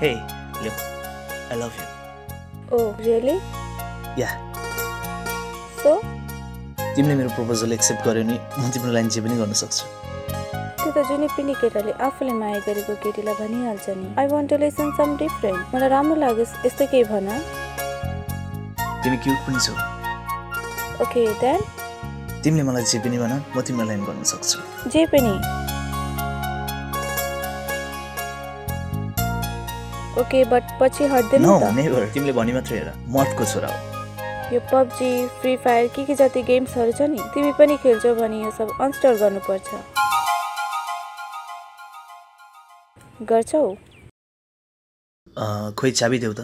Hey, look, I love you. Oh, really? Yeah. So? तिमीले मेरो proposal accept गर्यो नि म तिम्रो लागि जे पनि गर्न सक्छु। त्यो त जुनै पनि केटाले आफूले माया गरेको केटीलाई भनिहाल्छ नि। I want to listen some different. मलाई राम्रो लाग्यो यस्तो केही भन। तिमी क्यूट पनि छौ। Okay, then? तिमीले मलाई जे पनि भन म तिम्रो लागि गर्न सक्छु। जे पनि? Okay, but पछि हट्दैन No, त? never. तिमीले भनि मात्र हेर मर्दको छोरा हो। यो PUBG, Free Fire के जाति गेम्सहरु छ नि तिमी पनि खेल्छौ भने यो सब अनस्टल गर्नुपर्छ। गर्छौ? खोइ चाबी देऊ त।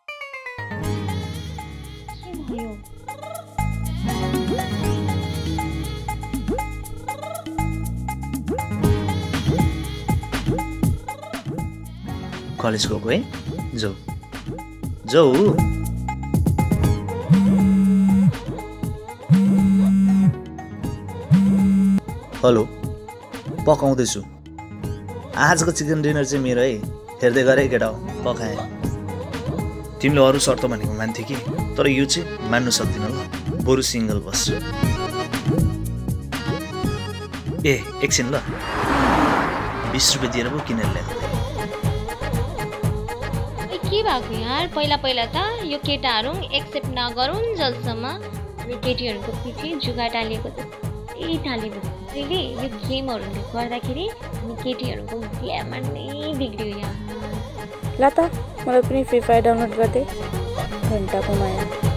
कलेज गएको है? जाऊ। जाऊ। हेलो, पकाउँदैछु। आजको चिकन डिनर चाहिँ मेरो है। हेर्दै गरे केटा हो, पकाएँ। तिमीले अरू शर्त भनेको मान्थे कि, तर यो चाहिँ मान्नु सक्दिन ल। बरु सिंगल बस्छु। ए, एकछिन ल। 20 रुपैयाँ दिएर पो किनेर ल्याएको। के भएको यार पहिला त यो केटाहरू एक्सेप्ट नगरुन् जलसम्म अनि केटीहरूको पछि जुगा टालेको त्यही टालेको त्यसले यो गेमहरूले गर्दाखेरि अनि केटीहरूको ग्ल्यामर नै बिग्रियो यार। ल त मलाई पनि फ्री फायर डाउनलोड गर्दै घन्टाको माया।